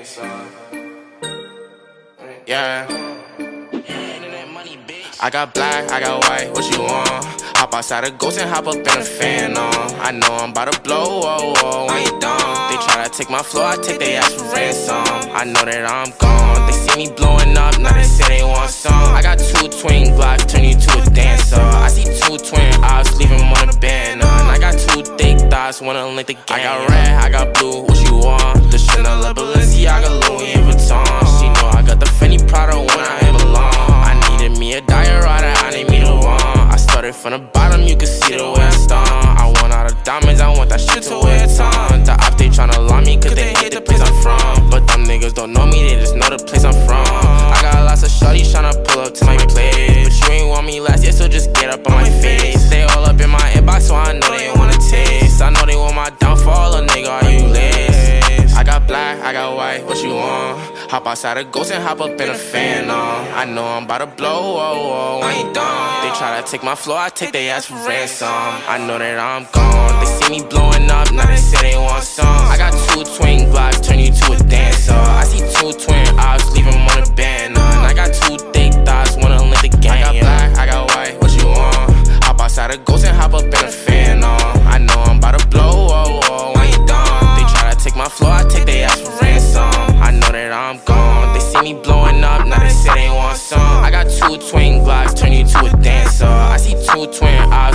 Yeah. I got black, I got white, what you want? Hop outside a ghost and hop up in a fan on. I know I'm about to blow, whoa, whoa, when you done. They try to take my flow, I take they ass for ransom. I know that I'm gone, they see me blowing up, now they say they want some. I got 2 twin Glocks, turn you to a dancer. I see 2 twin eyes, leave them on a banner. And I got 2 thick thighs, wanna link the gang. I got red, I got blue, what you want? The Chanel, Balenciaga, Louis Vuitton. She know I got the Fendi Prada when I belong. I needed me a diorata, I need me the one. I started from the bottom, you can see the way I stung. I want all the diamonds, I want that shit to wear a ton. The op, they tryna lie me cause they hate the place I'm from. But them niggas don't know me, they just know the place I'm from. I got lots of shorties tryna pull up to my place, but you ain't want me last year, so just get up on my face. They all up in my inbox, so I know they wanna taste. I know they want my downfall, a nigga, are you lace? I got black, I got white, what you want? Hop outside a ghost and hop up in a fan on. I know I'm about to blow, whoa, whoa, when you done. They try to take my flow, I take they ass for ransom. I know that I'm gone, they see me blowing up, now they say they want some. I got 2 twin Glocks, turn you to a dancer. I see 2 twin eyes, leave them on a banner. And I got 2 thick thighs, wanna link the gang. I got black, I got white, what you want? Hop outside a ghost and hop up in a fan on. I know I'm about to blow, whoa, whoa, when you done. They try to take my flow, I take they ass for ransom. I know that I'm gone, they see me blowing up, now they say they want some. I got 2 twin Glocks, turn you to a dancer. I see 2 twin eyes.